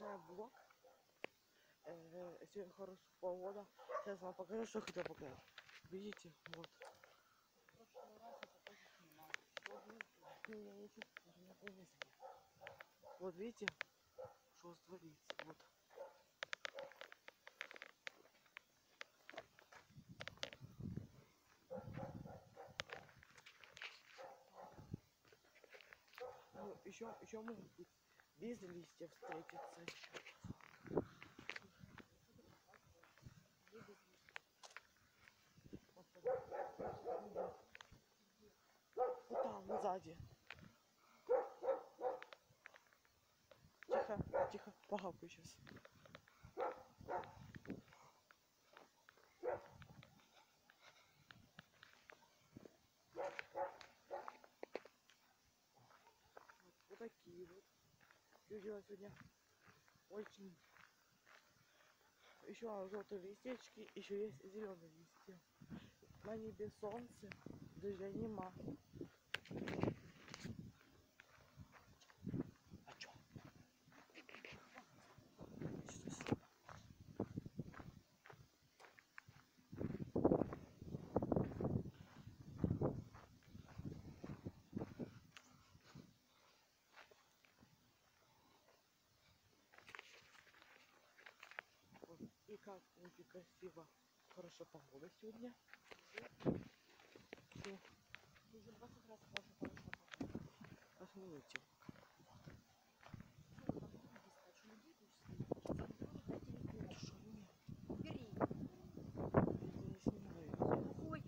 продолжаем влог. Сегодня хорошая погода. Сейчас вам покажу, что хотел показать. Видите, вот. Вот видите, что творится. Вот. Ну, еще может быть без листьев встретиться еще. Вот там, сзади. Тихо, тихо, погавкаю сейчас. Вот такие вот. Видела сегодня очень. Еще желтые листечки, еще есть зеленые листья. На небе солнце, дождя нема. А чё? Вот. И как очень красиво, хорошая погода сегодня. Все. Уже 20 раз хорошая погода. Посмотрите. Убери. Я не снимаю. Ой.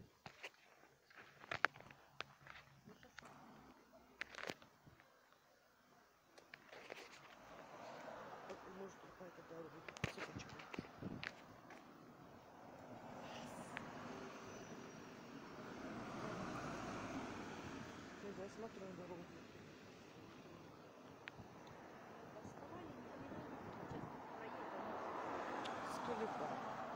Может какая-то будет цепочка. Я смотрю на дорогу. Скелетон.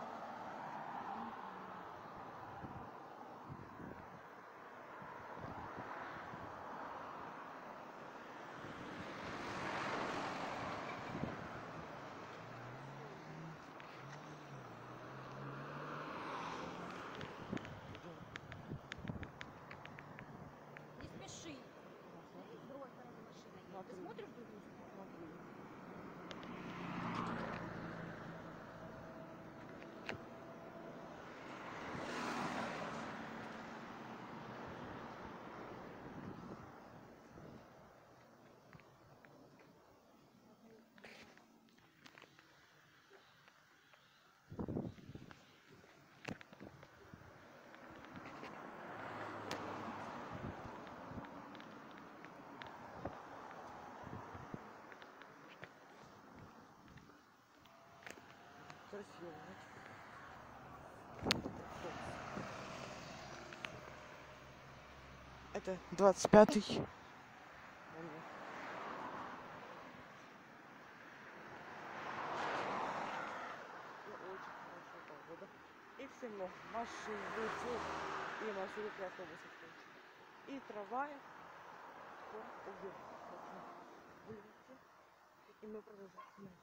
Не спеши. С другой стороны машина едет. Ты смотришь в другую сторону? Красиво. Это 25-й. И все равно машины, люди, и машины автобусы. И трава, и мы продолжаем.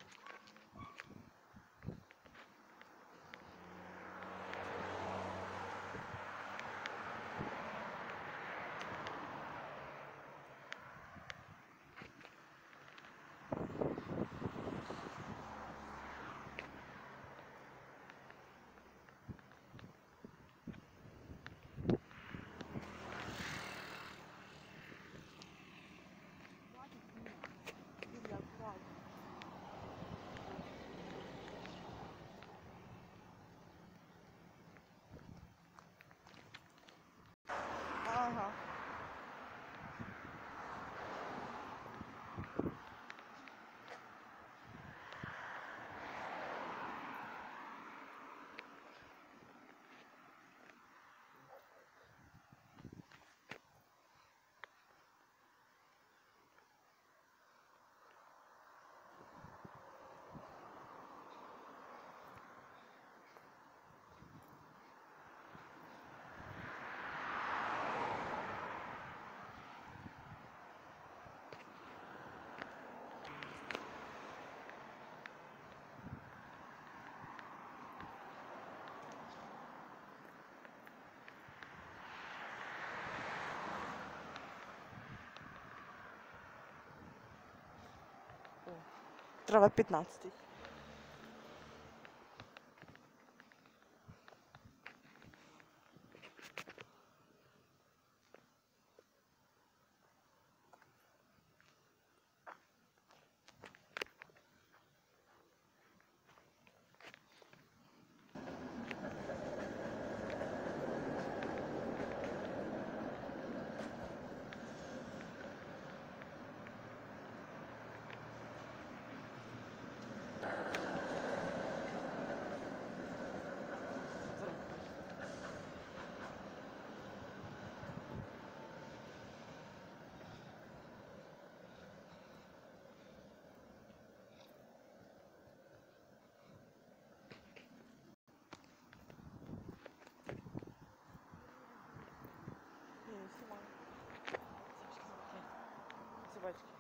острова 15. Не, не снимаю. Собачки.